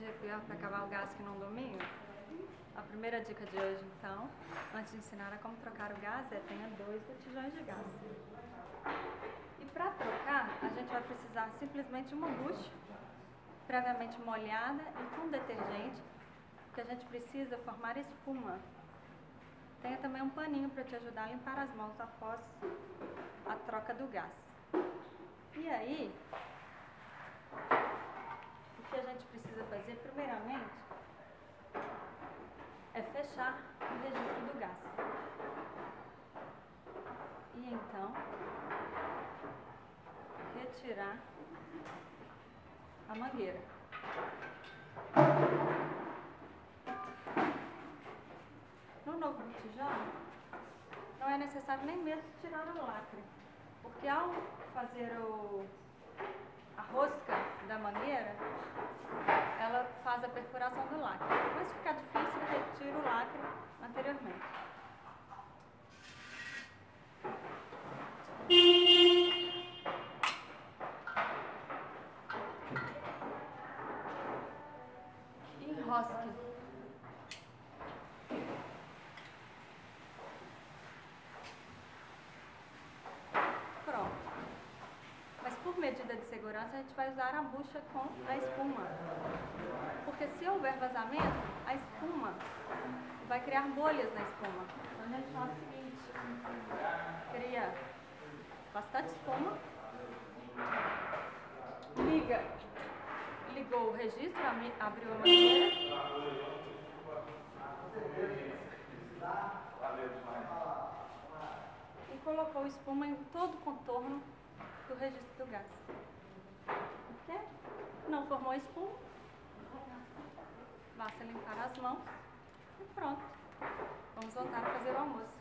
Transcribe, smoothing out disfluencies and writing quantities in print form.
é pior para acabar o gás que num domingo? A primeira dica de hoje, então, antes de ensinar a como trocar o gás, é tenha 2 botijões de gás. E para trocar, a gente vai precisar simplesmente de uma bucha previamente molhada e com detergente, porque a gente precisa formar espuma. Tenha também um paninho para te ajudar a limpar as mãos após a troca do gás. E aí, o que a gente precisa fazer primeiramente é fechar o registro do gás. E então, retirar a mangueira. No novo botijão, não é necessário nem mesmo tirar o lacre, porque ao fazer a rosca da mangueira, ela faz a perfuração do lacre. Mas se ficar difícil, retira o lacre anteriormente. Enrosque. Pronto. Mas por medida de segurança, a gente vai usar a bucha com a espuma. Porque se houver vazamento, a espuma vai criar bolhas na espuma. Então a gente faz o seguinte, cria bastante espuma, ligou o registro, abriu a mangueira e colocou espuma em todo o contorno do registro do gás. Ok? Não formou espuma, basta limpar as mãos e pronto. Vamos voltar a fazer o almoço.